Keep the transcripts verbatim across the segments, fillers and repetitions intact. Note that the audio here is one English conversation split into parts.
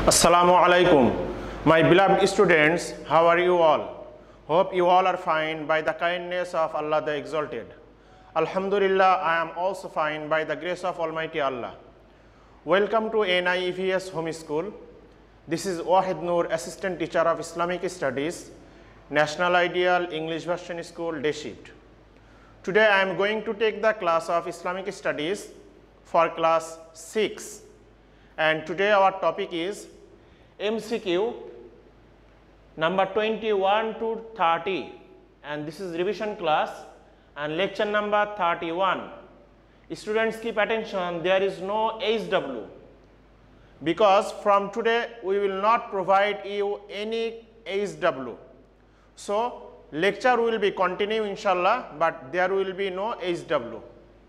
Assalamu alaikum. My beloved students, how are you all? Hope you all are fine by the kindness of Allah the Exalted. Alhamdulillah, I am also fine by the grace of Almighty Allah. Welcome to N I E V S Home School. This is Wahid Noor, Assistant Teacher of Islamic Studies, National Ideal English Version School, Day Shift. Today I am going to take the class of Islamic Studies for class six. And today our topic is M C Q number twenty-one to thirty, and this is revision class and lecture number thirty-one. Students, keep attention, there is no H W because from today we will not provide you any H W. So lecture will be continue inshallah, but there will be no H W.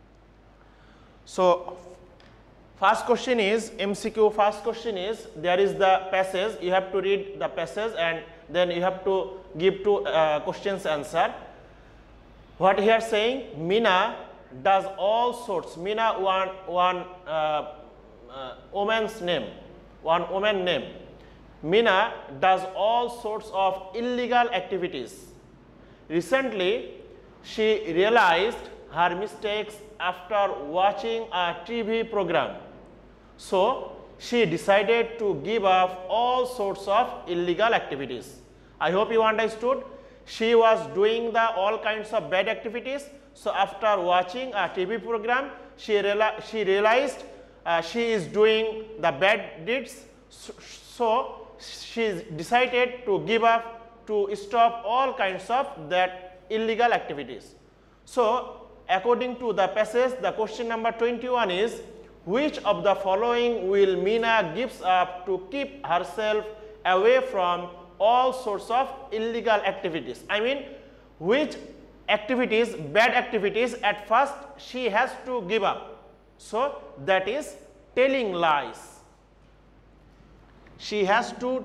So first question is M C Q. First question is, there is the passage, you have to read the passage and then you have to give two uh, questions answer. What here saying, Mina does all sorts, Mina one, one uh, uh, woman's name, one woman name. Mina does all sorts of illegal activities. Recently, she realized her mistakes after watching a T V program. So she decided to give up all sorts of illegal activities. I hope you understood. She was doing the all kinds of bad activities. So after watching a T V program, she, reali she realized uh, she is doing the bad deeds. So, so she decided to give up, to stop all kinds of that illegal activities. So according to the passage, the question number twenty-one is, which of the following will Mina gives up to keep herself away from all sorts of illegal activities? I mean, which activities, bad activities at first she has to give up? So that is telling lies. She has to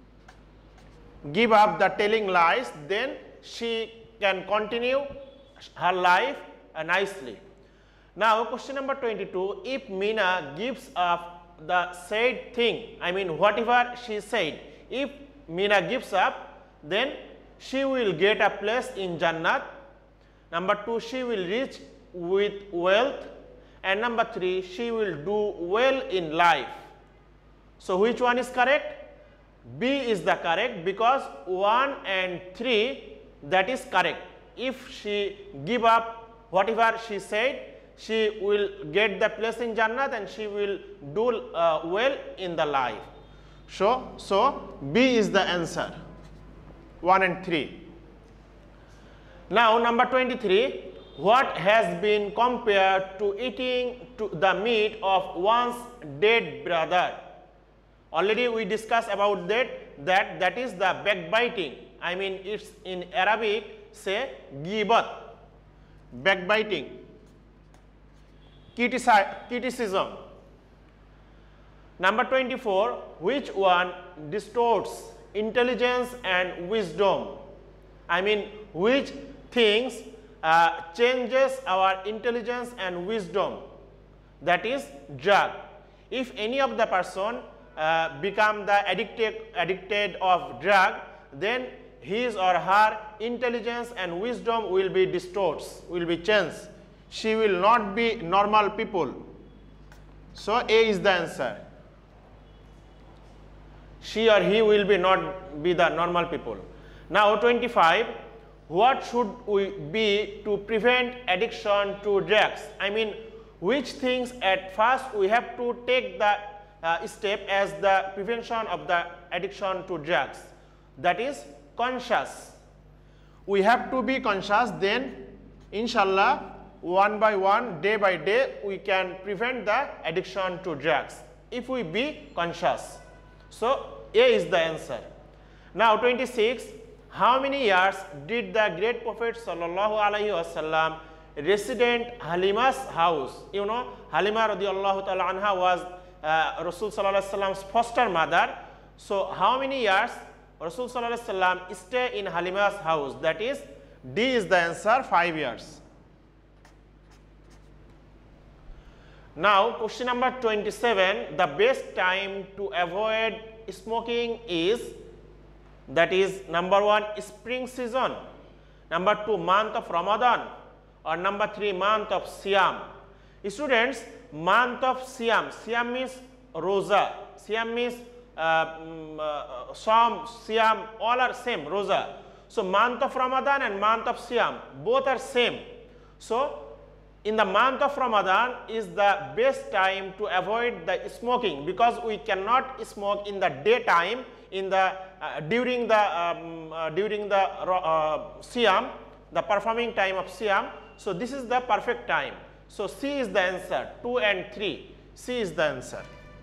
give up the telling lies, then she can continue her life uh, nicely. Now question number twenty-two, if Mina gives up the said thing, I mean whatever she said, if Mina gives up, then she will get a place in Jannat. Number two, she will reach with wealth. And number three, she will do well in life. So which one is correct? B is the correct, because one and three, that is correct. If she give up whatever she said, she will get the place in Jannat and she will do uh, well in the life. So, so B is the answer, one and three. Now number twenty-three, what has been compared to eating to the meat of one's dead brother? Already we discussed about that, that, that is the backbiting. I mean, it's in Arabic, say ghibat, backbiting. Criticism. Number twenty-four, which one distorts intelligence and wisdom? I mean, which things uh, changes our intelligence and wisdom? That is drug. If any of the person uh, become the addicted, addicted of drug, then his or her intelligence and wisdom will be distorted, will be changed. She will not be normal people. So A is the answer. She or he will be not be the normal people. Now twenty-five, what should we be to prevent addiction to drugs? I mean, which things at first we have to take the uh, step as the prevention of the addiction to drugs? That is conscious. We have to be conscious, then inshallah one by one, day by day, we can prevent the addiction to drugs if we be conscious. So A is the answer. Now twenty-six, how many years did the great Prophet sallallahu alaihi wasallam resident Halima's house? You know, Halima radiallahu ta'ala anha was uh, Rasul sallallahu alaihi wasallam's foster mother. So how many years Rasul sallallahu alaihi wasallam stay in Halima's house? That is D is the answer, five years. Now question number twenty-seven, the best time to avoid smoking is, that is number one, spring season, number two, month of Ramadan, or number three, month of Siam. Students, month of Siam, Siam means Rosa, Siam means uh, um, uh, Sam, Siam, all are same, Rosa. So month of Ramadan and month of Siam, both are same. So in the month of Ramadan is the best time to avoid the smoking, because we cannot smoke in the daytime, in the uh, during the um, uh, during the uh, Siam, the performing time of Siam. So this is the perfect time. So C is the answer. two and three. C is the answer.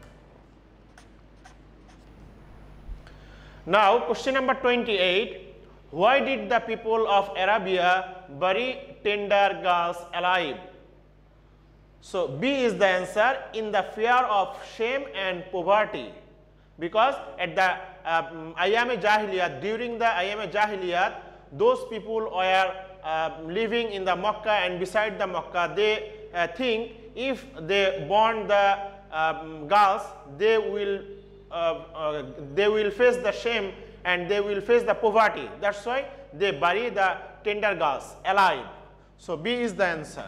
Now question number twenty-eight. Why did the people of Arabia bury tender girls alive? So B is the answer, in the fear of shame and poverty. Because at the um, Ayam-e Jahiliyat, during the Ayam-e Jahiliyat, those people were uh, living in the Makkah and beside the Makkah. They uh, think if they burn the um, girls, they will uh, uh, they will face the shame and they will face the poverty. That's why they bury the tender girls alive. So B is the answer.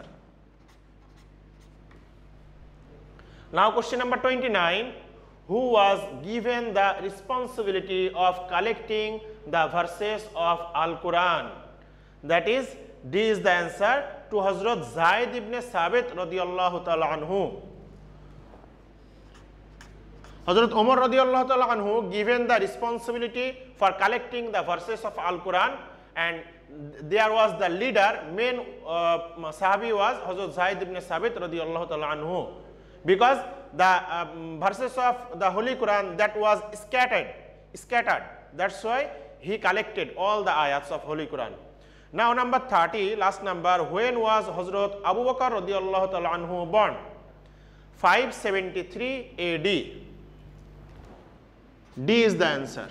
Now question number twenty-nine. Who was given the responsibility of collecting the verses of Al-Quran? That is, D is the answer, to Hazrat Zaid ibn Sabit radiyallahu ta'ala anhu. Hazrat Umar radiyallahu ta'ala anhu given the responsibility for collecting the verses of Al-Quran, and there was the leader, main uh, Sahabi was Hazrat Zaid ibn Sabit radiyallahu ta'ala anhu. Because the um, verses of the Holy Quran that was scattered, scattered. That's why he collected all the ayats of Holy Quran. Now number thirty, last number. When was Hazrat Abu Bakr radiyallahu ta'ala anhu born? five seventy-three A D. D is the answer.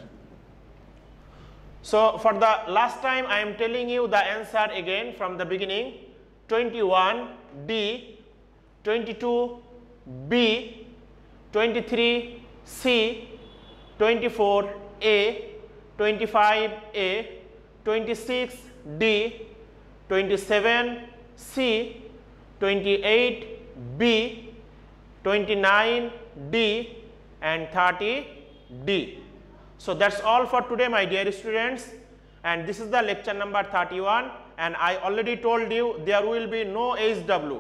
So for the last time I am telling you the answer again from the beginning. twenty-one D, twenty-two B, twenty-three C, twenty-four A, twenty-five A, twenty-six D, twenty-seven C, twenty-eight B, twenty-nine D, and thirty D. So that's all for today, my dear students, and this is the lecture number thirty-one, and I already told you there will be no H W.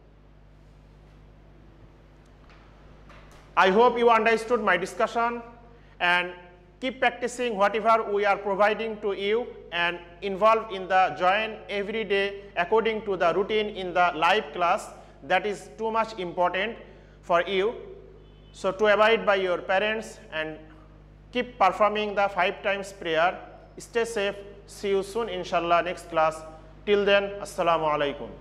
I hope you understood my discussion, and keep practicing whatever we are providing to you, and involve in the join every day according to the routine in the live class. That is too much important for you. So to abide by your parents and keep performing the five times prayer. Stay safe. See you soon inshallah next class. Till then, assalamu alaikum.